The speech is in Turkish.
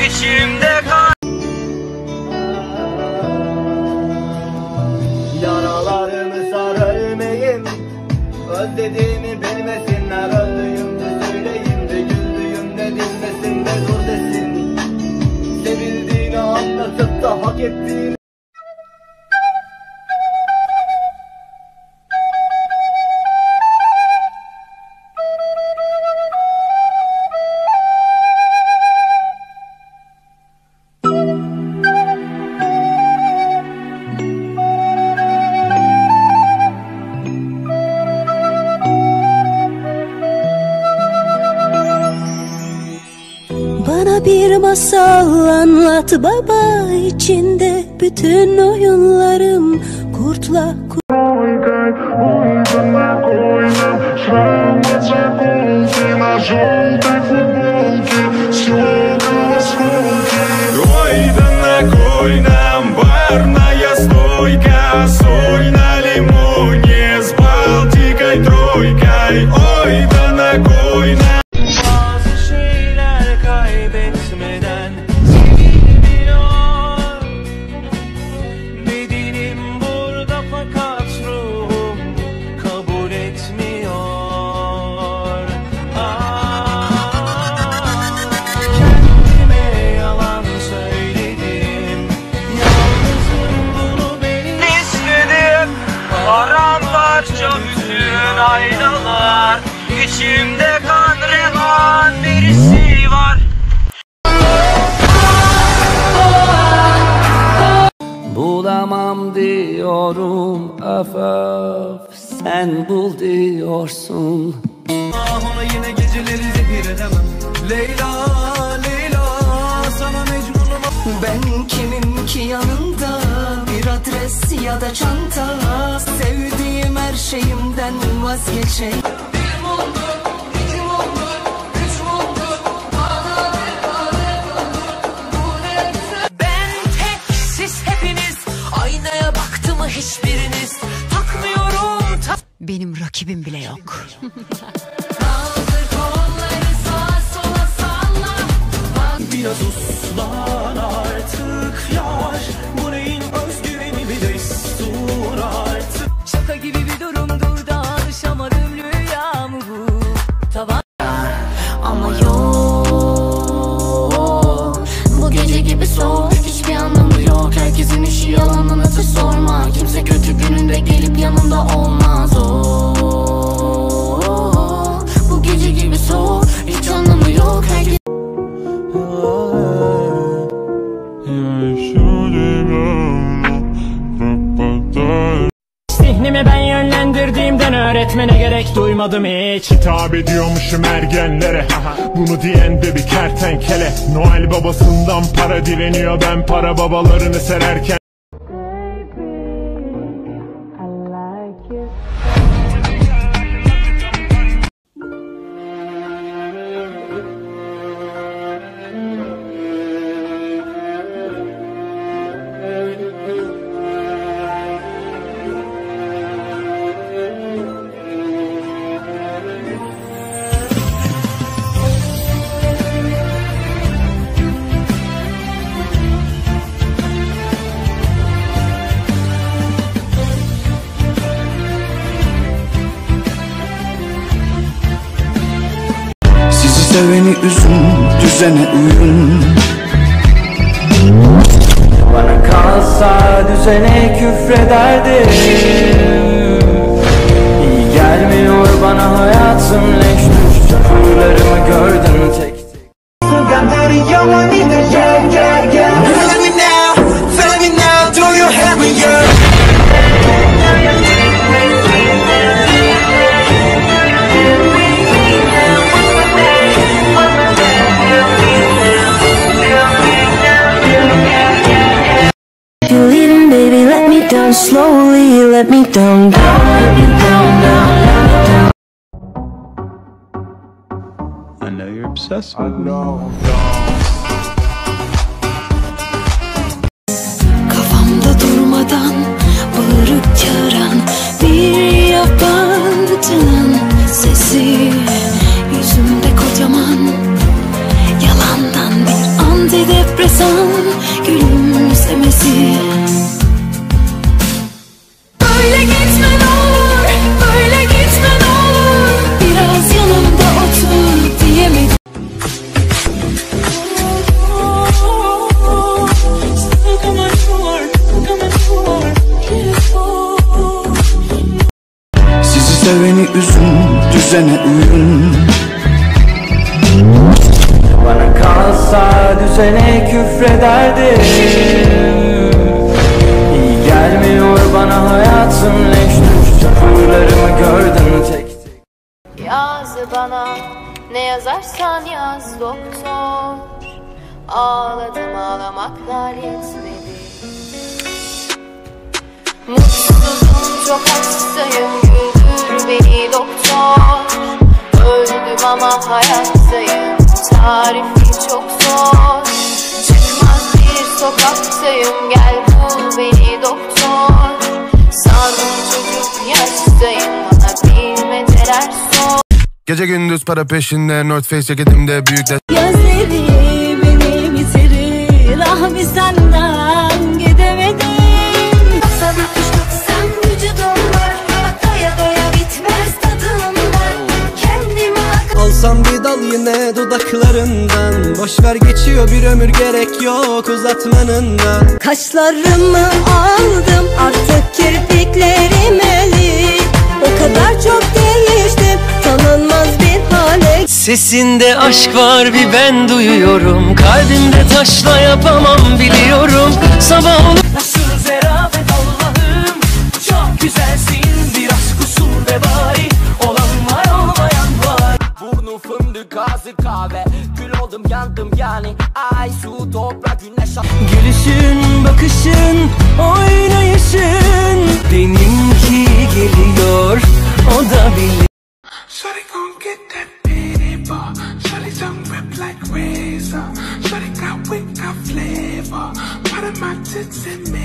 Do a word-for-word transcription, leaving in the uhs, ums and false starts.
içimde kal. Yaralarımı sar ölmeyim, özlediğimi bilmesinler. Öldüğüm de söyleyeyim de, güldüğüm de dinmesin de dur desin. Sevildiğini anlatıp da hak ettiğini. Bana bir masal anlat baba, içinde bütün oyunlarım kurtla kurt. Paramparça bütün aynalar, içimde kan revan birisi var. Bulamam diyorum, öf öf, sen bul diyorsun. Ona yine geceleri zehir edemem. Leyla, Leyla, sana mecnunum. Ben kimim ki yanında, bir adres ya da çanta. Sevdiğim her şeyimden vazgeçeyim. Bir oldu, iki oldu, üç oldu. Bana bir tane kaldı. Bu ne güzel. Ben tek, siz hepiniz. Aynaya baktı mı hiçbiriniz? Takmıyorum. Ta Benim rakibim bile yok. Kaldır kolları sağa sola salla. Biraz uslan artık yavaş. Bu neyin özgüveni bir destur artık. Şaka gibi bir durumdur da alışamadım rüya mı bu? Tavan. Ama yok, bu gece gibi soğuk, hiçbir anlamı yok. Herkesin işi yalanını da sorma. Kimse kötü gününde gelip yanında olmaz. Oh, bu gece gibi soğuk, hiç anlamı yok. Herkes... Zihnimi ben yönlendirdiğimden öğretmene gerek duymadım hiç. Hitap ediyormuşum ergenlere, bunu diyen de bir kertenkele. Noel babasından para dileniyor, ben para babalarını sererken. Seveni üzün, düzene uyun. Bana kalsa düzene küfrederdim. İyi gelmiyor bana hayatım, leş düş çukurlarımı gördüm tek tek. Down slowly, let me down, down, let me down, down, let me down. I know you're obsessed with me. Kafamda durmadan bağırıp çağıran bir yabancının sesi, yüzümde kocaman yalandan bir antidep gülümsemesi. Böyle gitme ne olur, böyle gitme ne olur, biraz yanımda otur diyemedim. Sizi seveni üzün, düzene uyun. Bana kalsa düzene küfrederdim. İyi gelmiyor bana hayatım, leş düş çukurlarımı gördüm tek tek. Yaz bana ne yazarsan yaz doktor. Ağladım ağlamaklar yetmedi. Mutsuzum çok hastayım, güldür beni doktor. Öldüm ama hayattayım, tarifi çok zor. Çıkmaz bir sokaktayım, gel bul beni doktor. Sandım çocuk yaştayım, bana bilmeceler sor. Gece gündüz para peşinde, North Face ceketimde büyük de. Gözleri beni bitirir, ah bir senden gidemedim. Sana kuşatsam vücudumlar, doya doya bitmez tadımdan. Kendimi akıl alsam bir dal yine dudaklarından. Boşver geçiyor bir ömür, gerek yok uzatmanından. Kaşlarımı aldım, artık kirpiklerim elik. O kadar çok değiştim, tanınmaz bir hale. Sesinde aşk var bir ben duyuyorum. Kalbimde taşla yapamam biliyorum. Sabah onu Nasıl zerafet Allah'ım, çok güzelsin. Biraz kusur ve bari, olan var olmayan var. Burnu fındık ağzı kahve, gül oldum yandım yani. Ay su toprak güneş. gülüşün, bakışın, oynayışın benimki geliyor, o da bilir. Shawty gon' get that paper. Shawty tongue whip like razor. Shawty got wick, got flavor. Part of my tits and